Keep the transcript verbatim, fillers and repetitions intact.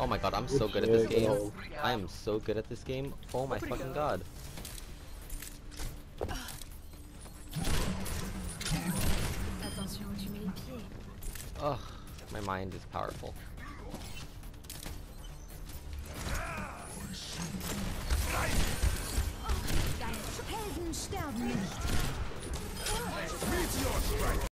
Oh my god, I'm so good at this game. I am so good at this game. Oh my fucking god. Ugh, my mind is powerful. Helden sterben nicht.